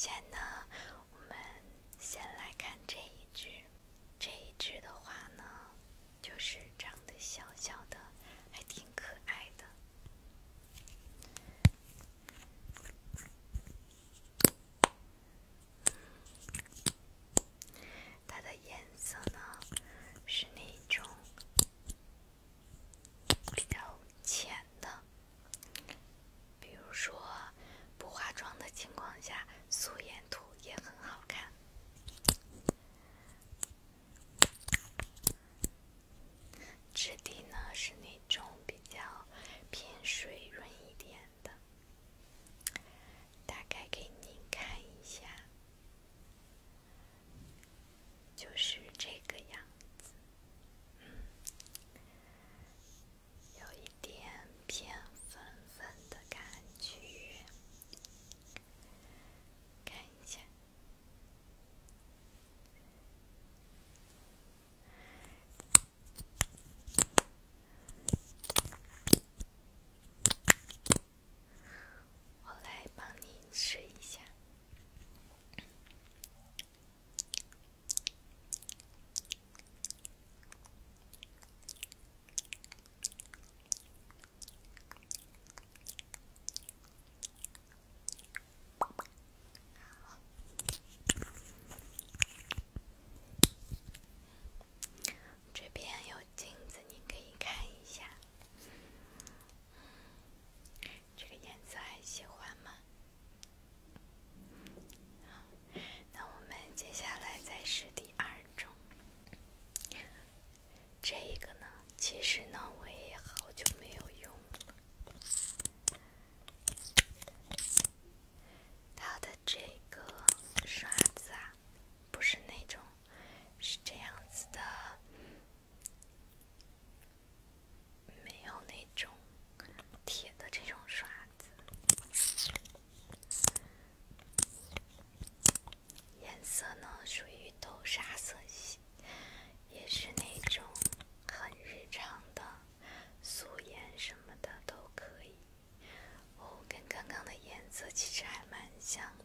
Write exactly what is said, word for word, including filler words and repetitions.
先呢，我们先来看这一只。这一只的话呢，就是长得小小的，还挺可爱的。它的颜色呢是那种比较浅的，比如说不化妆的情况下，素颜图也很好看。质地呢是那种比较偏水润一点的，大概给您看一下，就是这个样子。嗯，有一点偏粉粉的感觉，看一下。我来帮您试一下。这边有镜子，您可以看一下。这个颜色还喜欢吗？那我们接下来再试第二种。这个呢，其实呢我也好久没有用了。它的这个刷子啊，不是那种，是这样子的，没有那种铁的这种刷子。颜色呢属于豆沙色系，也是那种很日常的素颜什么的都可以。哦，跟刚刚的颜色其实还蛮像